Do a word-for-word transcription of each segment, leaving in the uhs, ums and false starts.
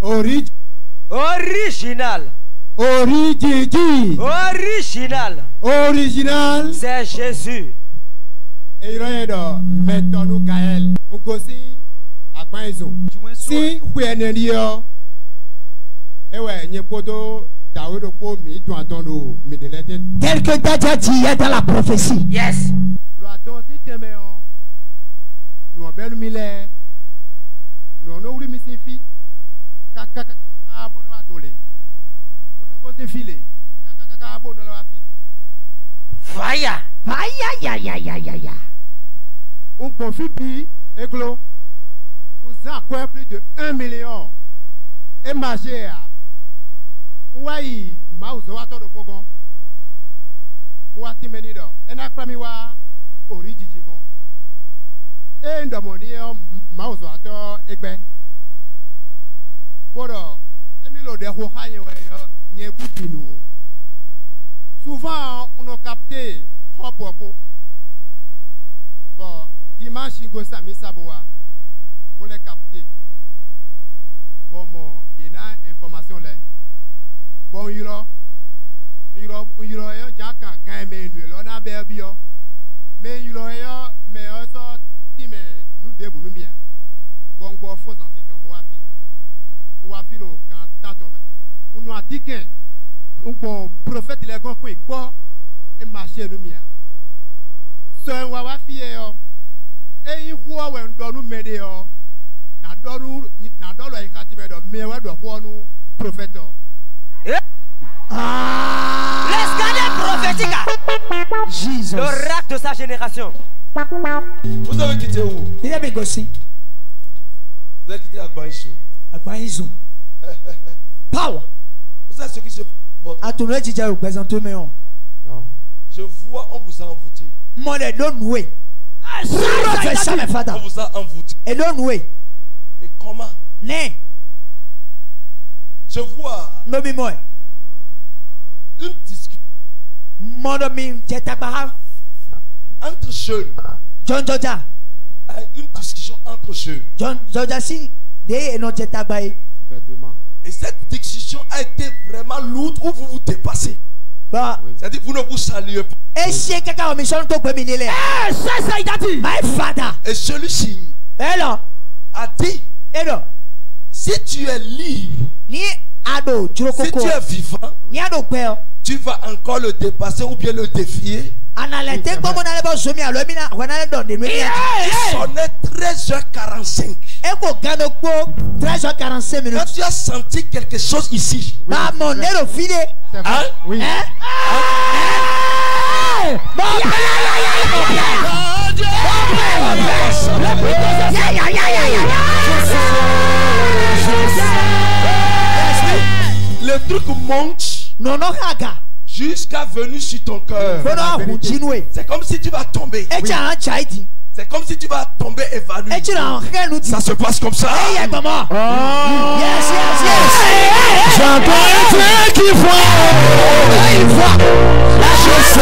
Ori Original. Origigi. Original. Original. C'est Jésus. Et il y a mettons-nous Gaël. On gosi à Païso. Si vous êtes un et ouais, n'y a pas de Daoud pour mi doit attendre mi de l'été. Quelque date dit dans la prophétie. Yes. L'adon si t'aimes nous avons mille nous avons eu mes filles. Kaka kaka abono atolé. On a gosi filé. Kaka kaka abono la fi. Fire. Aïe aïe aïe aïe aïe. On confie puis éclos. Vous avez plus de un million. Et marché à ouais, mouse wa to do pogon. Wa ti meni do. E na kra mi wa origigi gon. E ndo mo ni mouse wa to egbe. Bodo, e mi lo de ho kanye we yo nye butinu. Souvent on a capté hop hop. Bon, dimanche go sa mi saboa. Pour les capter. Bon, il y a une information là. Bon, il y a il y a il y a Jack quand même on a berbi yo. Mais il y a mais ça ti mais nous debout nous bien. Bon, bon faut en citer bon api. Ou api lo quand tant on nous a dit que un bon prophète il est grand quoi quoi et marcher nous bien. So wa wa fi yo. Et il faut on doit nous m'aider yo. Ah. Les scandales prophétiques. Jesus. L'oracle de sa génération. Vous avez quitté où? Il a négocié. Vous avez quitté Agbaïsou. Agbaïsou. Power. Vous savez ce qui se passe? À tout le monde, tu as représenté, mais non. Je vois, on vous a envoûté. Mon est don't way. On vous a envoûté. Et don't way. Et comment? Né. Je vois non mais moi une discussion mon ami Tetabaha entre jeunes. John Georgia. Une discussion entre jeunes. John Georgia si des et non Tetabaye. Et cette discussion a été vraiment lourde où vous vous dépassez. Bah. C'est-à-dire vous ne vous saluez pas. Et si quelqu'un a mis son top minile. Eh, ça ça il a dit. My father. Et celui-ci. Eh là. A dit. Eh là. Si tu es libre, ni ado, tu si tu es vivant, ni ado père, tu vas encore le dépasser ou bien le défier. Analyse comme on allait pas zoomer à l'homme, on allait donner. Il sonnait treize heures quarante-cinq. Et qu'on gagne treize heures quarante-cinq minutes. Quand tu as senti quelque chose ici, bah mon nez au filet. Hein? Oui. Hein? Bon, le truc monte non, non, jusqu'à venir sur ton cœur. C'est comme si tu vas tomber. Oui. C'est comme si tu vas tomber évanoui. Ça se passe comme ça. Oh. Yes, yes, yes. J'entends un train qui voit. Il voit. La chose.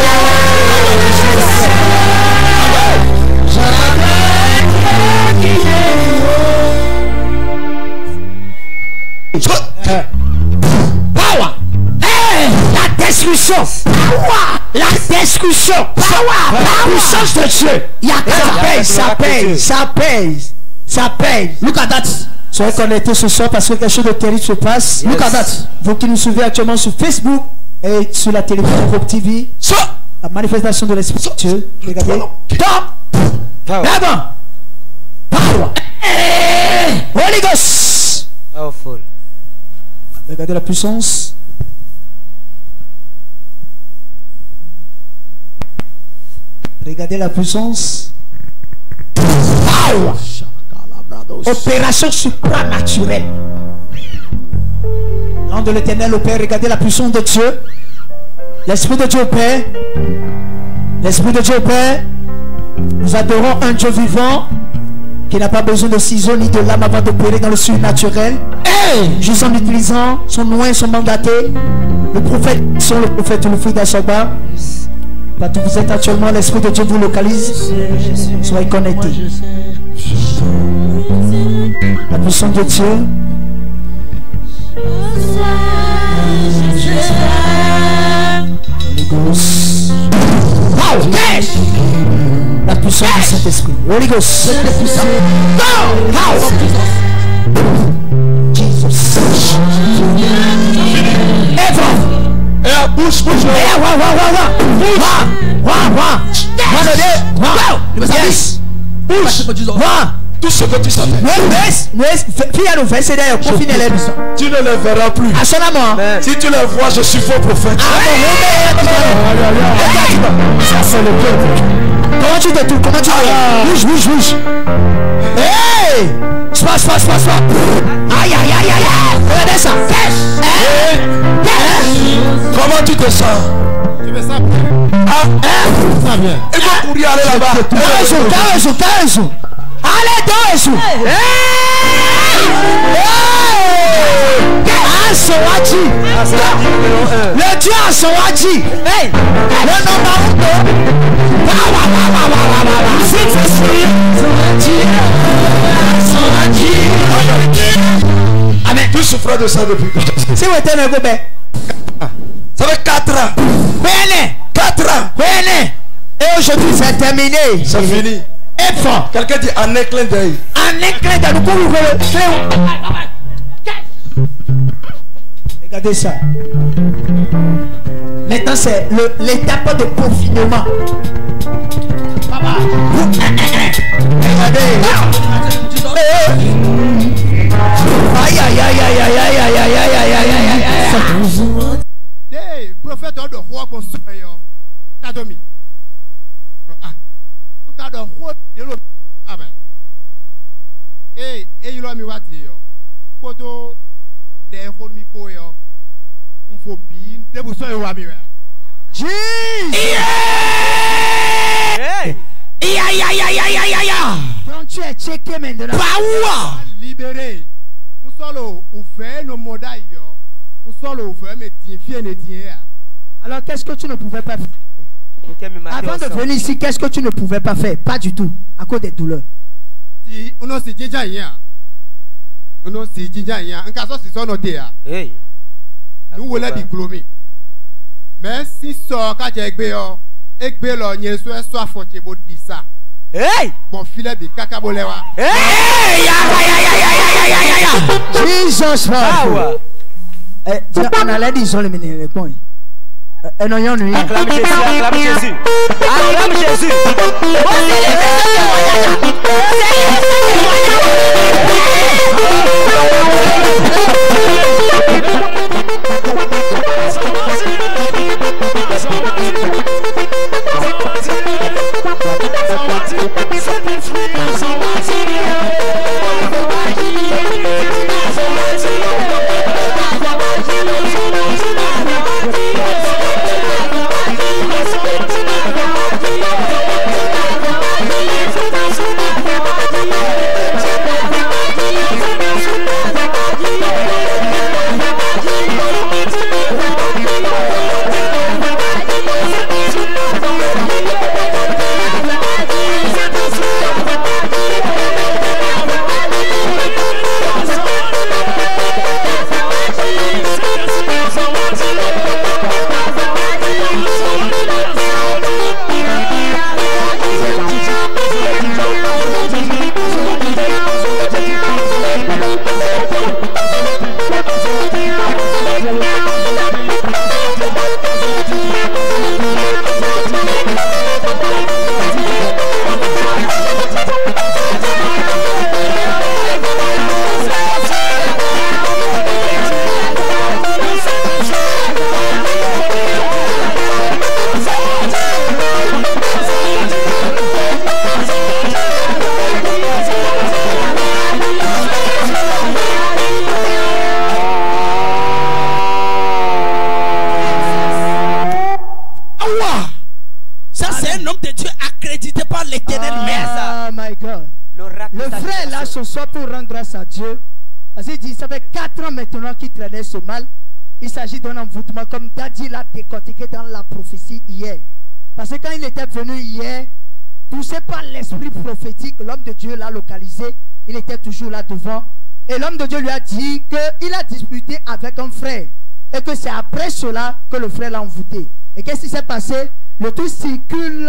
Power. La discussion. Power. La discussion. Power. La puissance de Dieu. Ça paye, ça paye, ça paye, ça paye. Look at that. Soyez connectés ce soir parce que quelque chose de terrible se passe. Yes. Look at that. Vous qui nous suivez actuellement sur Facebook et sur la télévision Hope T V. So. La manifestation de l'Esprit de Dieu. Regardez. Top. D'abord. Power. Holy Ghost. Powerful. Regardez la puissance. Regardez la puissance. Power. Opération supranaturelle. Nom de l'Éternel au Père. Regardez la puissance de Dieu. L'Esprit de Dieu au Père. L'Esprit de Dieu au Père. Nous adorons un Dieu vivant qui n'a pas besoin de ciseaux ni de lames avant d'opérer dans le surnaturel. Hey! Juste en utilisant son nom et son mandaté. Le prophète, sont le prophète, le fruit d'Achaba. Partout où vous êtes actuellement, l'Esprit de Dieu vous localise. Soyez connectés. La puissance de Dieu. Wow, yes. La puissance du Saint-Esprit. Holy Ghost. Go. How? Jesus. Eva. Et bouge, bouge. Eh, wa, wa, wa, wa. Wa, wa, wa. One of them. Wow. Yes. Bouge. Wa. Tout ce que tu savais. Tu ne les verras plus. Si tu les vois, je suis faux prophète. Ça c'est le peuple. Comment tu te trouves? Comment tu te bouge, bouge, bouge. Hey! Sois, sois, sois, sois. Aïe, aïe, aïe, aïe. Regardez ça. Comment tu te sens? Tu fais ça? Ah, Ça vient. il faut courir aller là-bas. Carrezo, carrezo, carrezo. Allez, Carrezo. Asawati. Le Dieu Asawati. Hey. Le nom d'Aruto. Amen. Tu souffres de ça depuis quand? Si vous êtes un gobé. Ça fait quatre ans. Venez. quatre ans. Venez. Et aujourd'hui c'est terminé. C'est fini. Et fort. Quelqu'un dit en un clin d'œil. En un clin d'œil. Regardez ça. Maintenant c'est l'étape de confinement. Papa. Regardez. Aïe aïe aïe aïe aïe aïe aïe aïe aïe aïe aïe. Des prophètes de roi qu'on se fait. Tadomi. Ah. Nous cadre roi de l'autre. Amen. Et et il a mis what dire. Kodo des rôles mi ko yo. On faut bien de vous soyez wa mi. Jesus. Hey! Aïe aïe aïe aïe aïe aïe aïe. Frontière checké maintenant. Power. Libéré. Nous sommes au fait nos modas yo. Nous sommes au fait mais défier ne dire. Alors qu'est-ce que tu ne pouvais pas faire? Avant de venir ici, qu'est-ce que tu ne pouvais pas faire? Pas du tout, à cause des douleurs. Si on a si déjà hier. On a si déjà hier. En cas où c'est son noté. Hey! Nous voulons bien clomer. Mais si ça quand j'ai écrit yo, écrit là n'y soit soit forté pour dire ça. Hey! Bon filet de cacabolewa. Hey! Jesus Power! Eh, on a l'air d'y aller mener les points. Eh non, y'en a Acclame Jésus, acclame Jésus. Acclame Jésus. Le frère là ce soir pour rendre grâce à Dieu. Parce qu'il dit ça fait quatre ans maintenant qu'il traînait ce mal. Il s'agit d'un envoûtement comme Daddy l'a décortiqué dans la prophétie hier. Parce que quand il était venu hier, poussé par l'esprit prophétique, l'homme de Dieu l'a localisé. Il était toujours là devant. Et l'homme de Dieu lui a dit qu'il a disputé avec un frère. Et que c'est après cela que le frère l'a envoûté. Et qu'est-ce qui s'est passé? Le truc circule.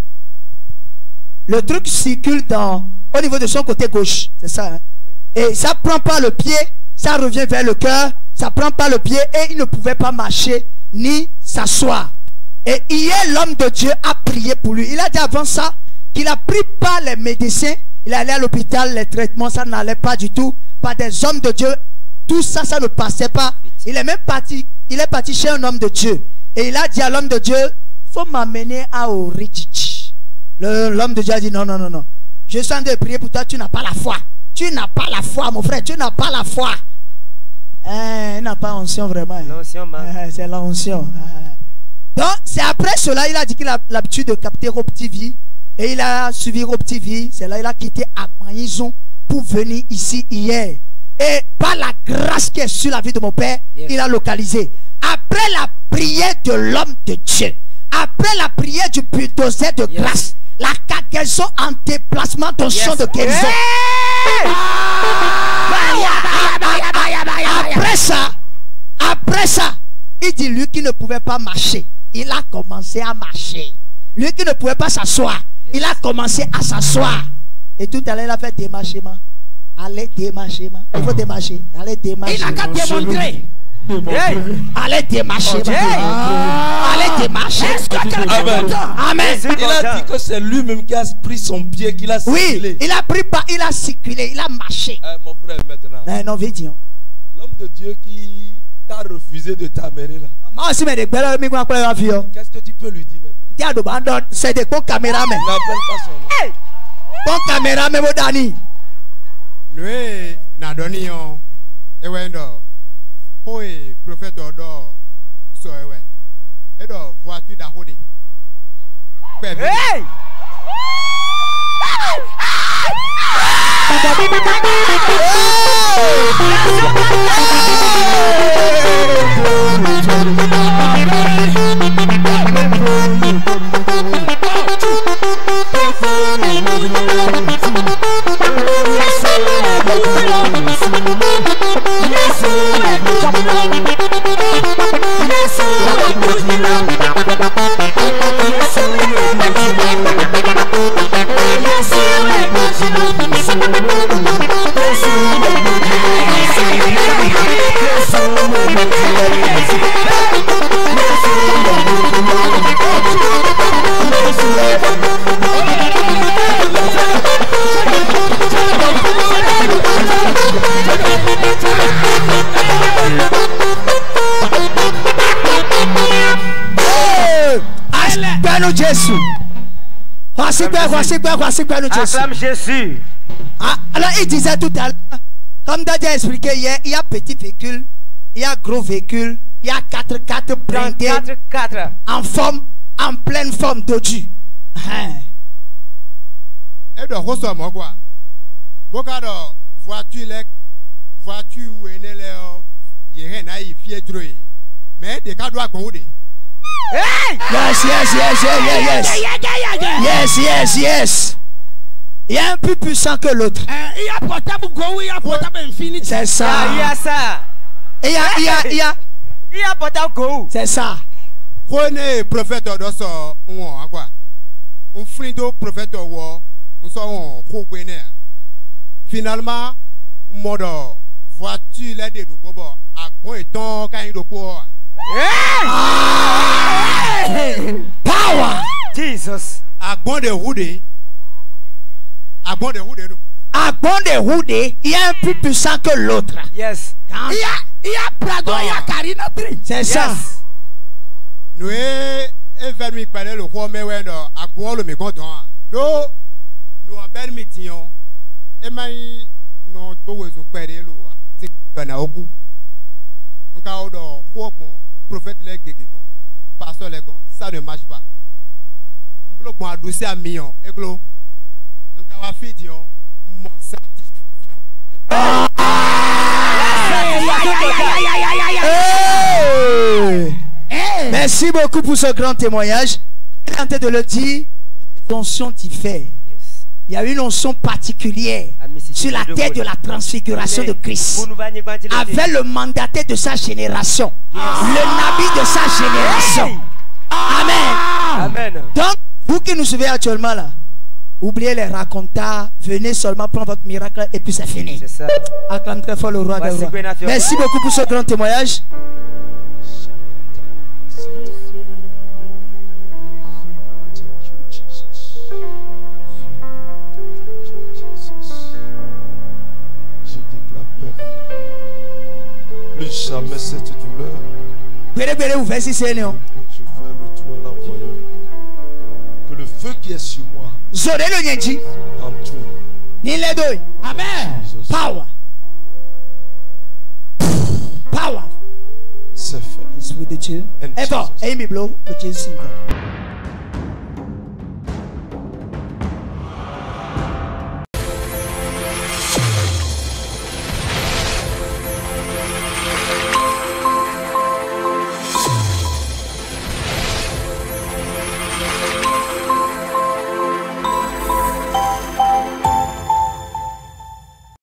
Le truc circule dans, au niveau de son côté gauche. C'est ça. Hein? Et ça prend pas le pied. Ça revient vers le cœur. Ça prend pas le pied. Et il ne pouvait pas marcher ni s'asseoir. Et hier, l'homme de Dieu a prié pour lui. Il a dit avant ça qu'il a pris par les médecins. Il allait à l'hôpital, les traitements, ça n'allait pas du tout. Par des hommes de Dieu, tout ça, ça ne passait pas. Il est même parti, il est parti chez un homme de Dieu. Et il a dit à l'homme de Dieu, faut m'amener à Oridjich. L'homme de Dieu a dit, non, non, non, non. Je suis en train de prier pour toi, tu n'as pas la foi. Tu n'as pas la foi, mon frère, tu n'as pas la foi. Eh, il n'a pas onction vraiment. L'onction, eh, c'est l'onction. Eh. Donc, c'est après cela, il a dit qu'il a l'habitude de capter Rob T V. Et il a suivi Rob T V. C'est là il a quitté Akmaïzon pour venir ici hier. Et par la grâce qui est sur la vie de mon père, yes. Il a localisé. Après la prière de l'homme de Dieu, après la prière du bulldozer de yes. Grâce, la cargaison en déplacement d'onction yes. de guérison. Hey! Ah! Après ça, après ça, il dit lui qui ne pouvait pas marcher, il a commencé à marcher. Lui qui ne pouvait pas s'asseoir, yes. Il a commencé à s'asseoir. Et tout à l'heure, il a fait démarchement. Allez démarcher, il faut démarcher. Allez démarcher. Il n'a qu'à démontrer. Hey. Allez démarcher. Okay. Ah. Allez démarcher. Est-ce que quelqu'un est content? Amen. Il a dit que c'est lui-même qui a pris son pied, qu'il a circulé. Oui, il a pris pas, il a circulé, il a marché. Euh, mon frère, maintenant. Eh, non, viens. L'homme de Dieu qui t'a refusé de t'amener là. Moi aussi, mais qu'est-ce que tu peux lui dire maintenant? C'est des bons caméramans. N'appelle pas son nom. Hey. Bon caméraman, mon Dani. Nous, Nadonion, et Wendo, oui, prophète Odo, so, ouais, et donc, voiture d'Ahoudi. Hey! Acclame Jésus. Voici quoi, voici quoi, voici quoi, nous Jésus. Acclame Jésus. Ah, alors il disait tout à l'heure, comme Daddy a expliqué hier, il y a petit véhicule, il y a gros véhicule, il y a quatre quatre blindés en forme, en pleine forme d'Odu. Et donc, reçois moi quoi. Beaucoup de voitures, les voitures où est né les, il y a un aïe fier troué, mais des cas doivent conduire. Hey! Yes, yes, yes, yes, yes, yes, yes, yes. Il y a un plus puissant que l'autre. Il y a portable Go, il y a portable Infinity. C'est ça. Il y a ça. Il y a, il y a, il y a. Il y a portable Go. C'est ça. Prenez prophète d'Osso, on quoi? On finit au prophète Owo, on sort on croque. Finalement, mode voiture là de bobo à quoi est ton quand il doit. Power. Jesus. À bon de route. À bon de route. À bon de route, il y a un plus puissant que l'autre. Yes. Il y a, il y a Prado, il y a Karina Tri. C'est ça. Nous et vers mi parler le roi mais ouais non à quoi le mécontent. Nous nous en bel métier. Et maï non pas où ils perdre le c'est pas na oku. Nous quand on dort quoi bon prophète les gégé bon pasteur les gars ça ne marche pas. On bloque moi dossier à million et clos. Nous quand va faire dion mon merci beaucoup pour ce grand témoignage. Il est en train de le dire, l'onction t'y fait. Il y a une onction particulière sur la terre de la transfiguration de Christ, avec le mandaté de sa génération, le nabi de sa génération. Amen. Amen. Donc, vous qui nous suivez actuellement là, oubliez les racontars, venez seulement prendre votre miracle et puis c'est fini. C'est ça. Acclame très fort le roi des Voici rois. Ben Affaire. Merci beaucoup pour ce grand témoignage. Je déclare paix. Plus jamais cette douleur. Gwere gwere ou versi seni o. Quand je fais le tour à l'envoyeur, que le feu qui est sur moi Zore lo nyenji. entoure. Ni le doi. Amen. Jesus. Power. Power. C'est fait. Esprit de Dieu. And Eh bon, Jesus. eh mi blo, que Jésus.